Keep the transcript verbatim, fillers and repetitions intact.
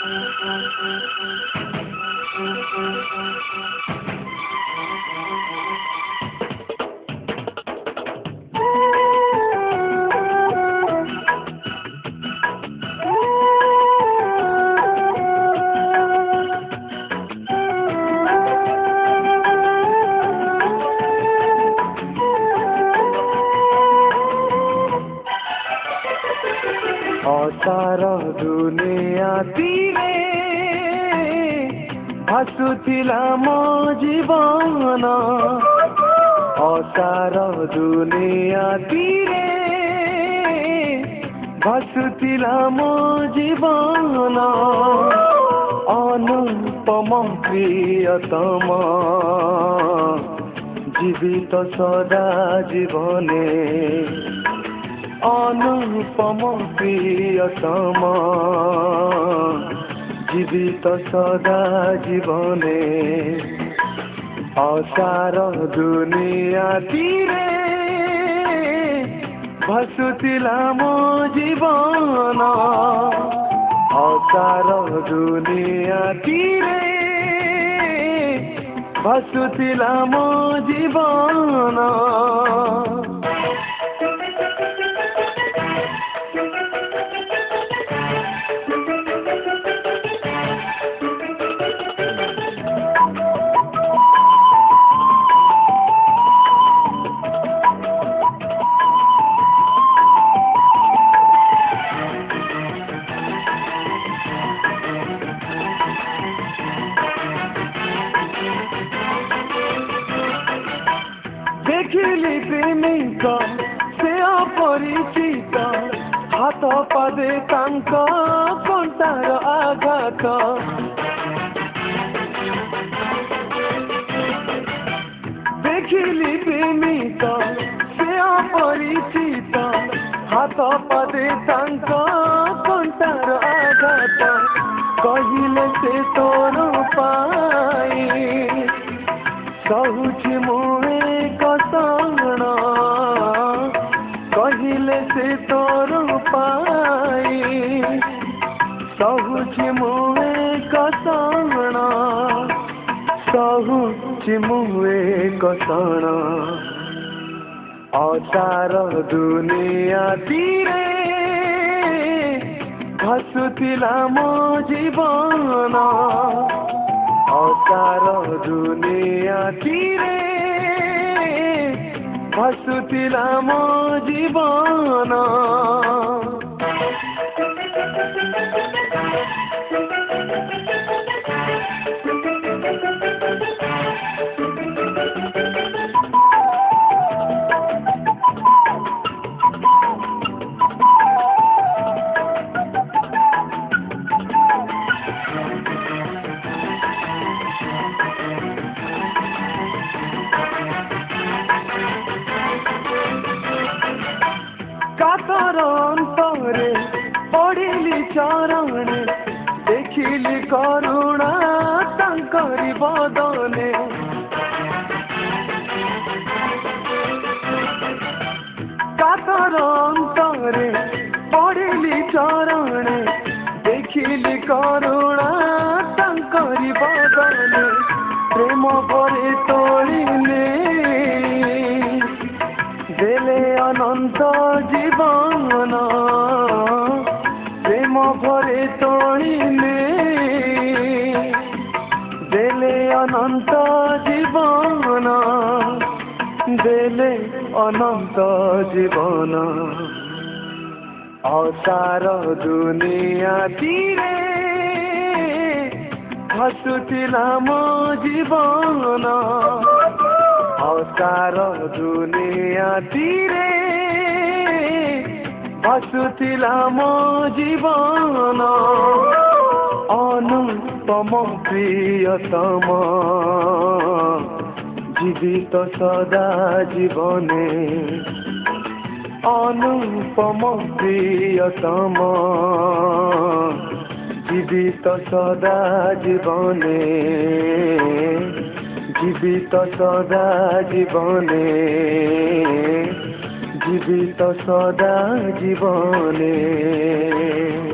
असार दुनिया तीरे भासुथिला मो जीवन असार दुनिया तीरे भासुथिला मो जीवन अनुपम प्रियतम जीवित सदा जीवने अनुपम प्रियतम जीवित सदा जीवने असार दुनिया तीरे भासुथिला मो जीवन असार दुनिया तीरे भासुथिला मो जीवन देखिली प्रेमिक से अपरिचित हाथ पादे तांक कंटार आघात देखिली प्रेमिक से अपरिचित हाथ पादे तांक कंटार आघात कहिले से तोर पाई सहुची मुए कसण कहिले से तोर पाई सहुची मुए कसण सहुची मुए कसण असार दुनिया तीरे भासुथिला मो जीवन असार दुनिया तीरे भासुथिला मो जीवन कातर अंतरे पड़िली चरणे देखिली करुणा तांकरी बदने कातर अंतरे पड़िली चरणे देखिली करुणा तांकरी बदने प्रेम भरे तोलिने देले अनंत जीवन प्रेम भरे तोड़िले देले अनंत जीवन देले अनंत जीवन असार दुनिया तीरे भासुथिला मो जीवन असार दुनिया तीरे भासुथिला मो जीवन अनुपम प्रियतम जीवित सदा जीवने अनुपम प्रियतम जीवित सदा जीवने जीवित सदा जीवने जीवित सदा जीवने।